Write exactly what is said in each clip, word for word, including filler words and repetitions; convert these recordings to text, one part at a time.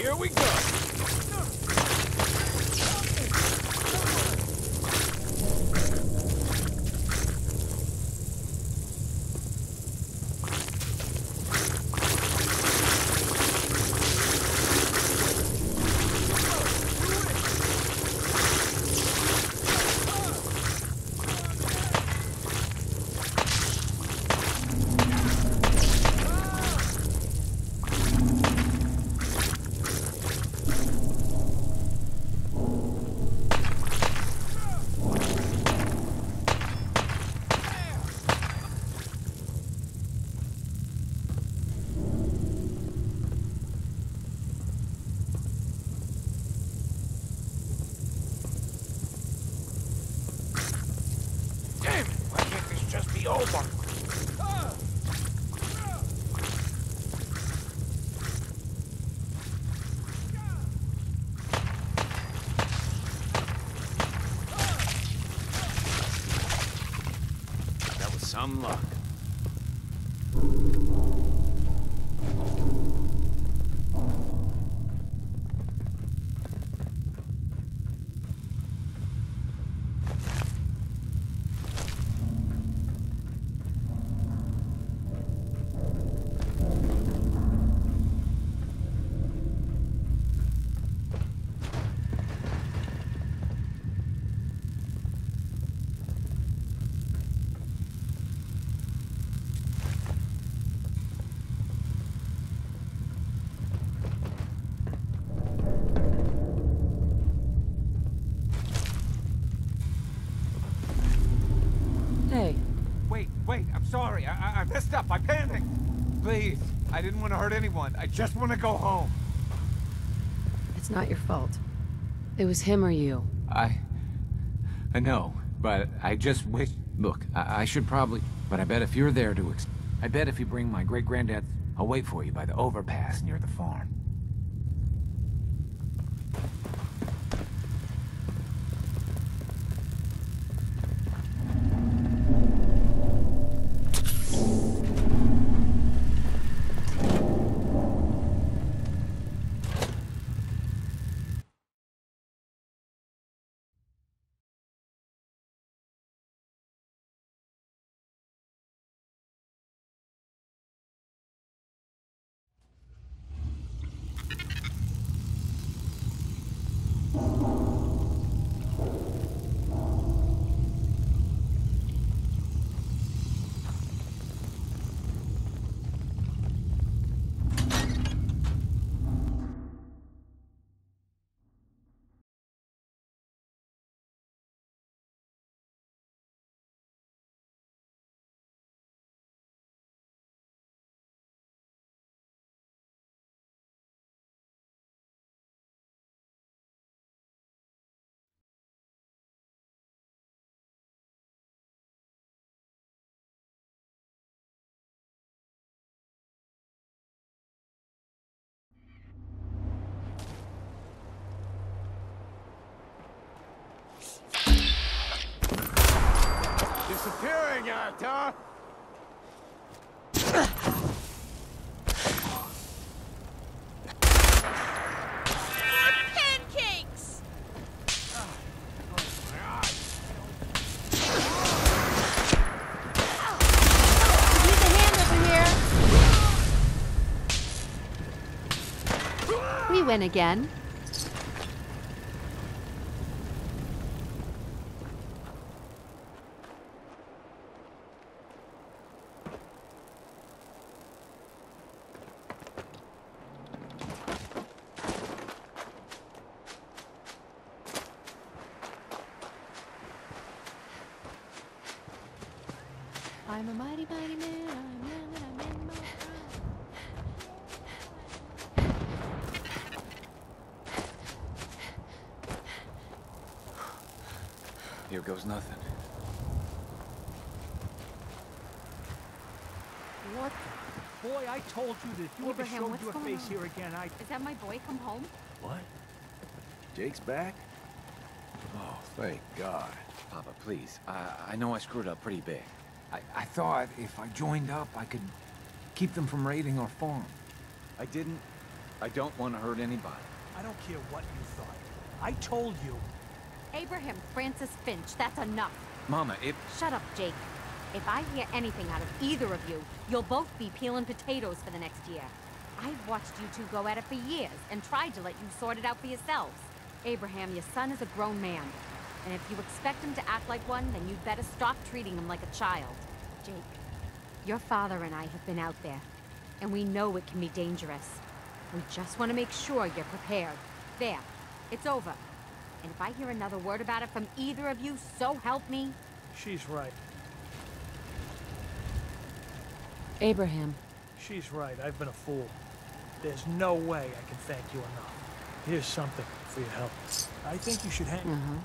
Here we go. Over. That was some luck. Wait, I'm sorry. I, I messed up. I panicked. Please, I didn't want to hurt anyone. I just want to go home. It's not your fault. It was him or you. I... I know, but I just wish... Look, I, I should probably... But I bet if you're there to... Ex I bet if you bring my great-granddad... I'll wait for you by the overpass near the farm. Disappearing act, huh? Pancakes! Use a hand over here. We win again. I'm a mighty, mighty man. I'm young and I'm in my prime. Here goes nothing. What? Boy, I told you that if you ever Abraham, showed what's your going face on? here again, I'd... Is that my boy come home? What? Jake's back? Oh, thank God. Papa, please. I, I know I screwed up pretty big. I, I thought if I joined up, I could keep them from raiding our farm. I didn't... I don't want to hurt anybody. I don't care what you thought. I told you. Abraham Francis Finch, that's enough. Mama, it... Shut up, Jake. If I hear anything out of either of you, you'll both be peeling potatoes for the next year. I've watched you two go at it for years and tried to let you sort it out for yourselves. Abraham, your son is a grown man. And if you expect him to act like one, then you'd better stop treating him like a child. Jake, your father and I have been out there, and we know it can be dangerous. We just want to make sure you're prepared. There, it's over. And if I hear another word about it from either of you, so help me. She's right. Abraham. She's right. I've been a fool. There's no way I can thank you enough. Here's something for your help. I think you should hang... Uh-huh.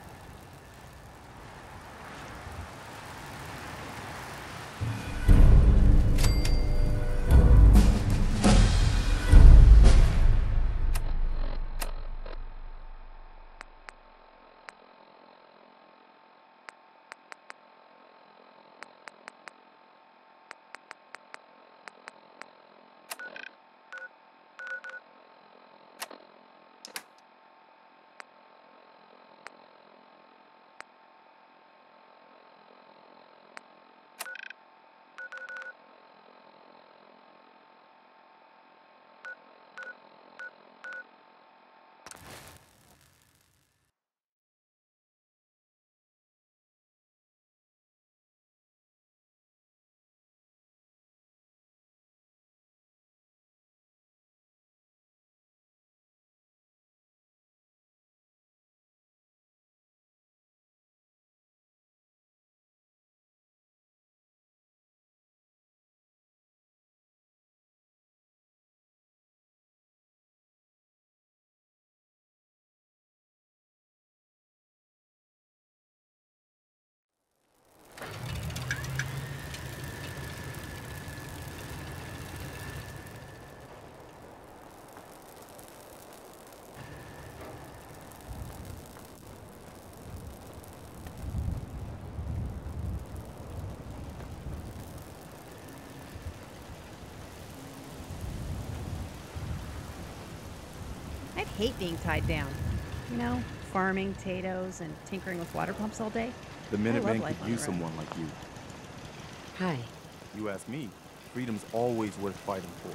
I'd hate being tied down. You know, farming potatoes and tinkering with water pumps all day. The I love Minutemen life could on use the road. someone like you. Hi. You ask me, freedom's always worth fighting for.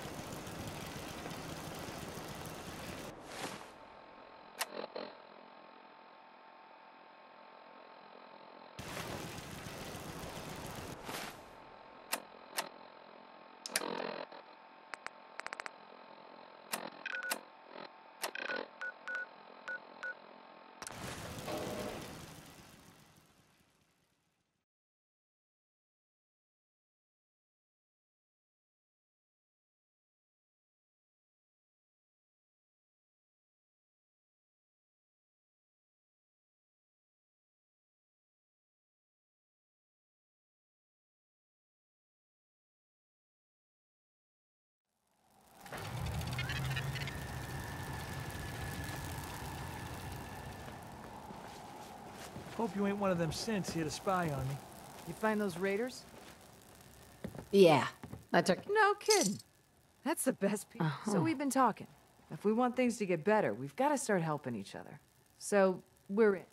Hope you ain't one of them synths here to spy on me. You find those raiders? Yeah. I took... No kidding. That's the best piece. Uh-huh. So we've been talking. If we want things to get better, we've got to start helping each other. So, we're in.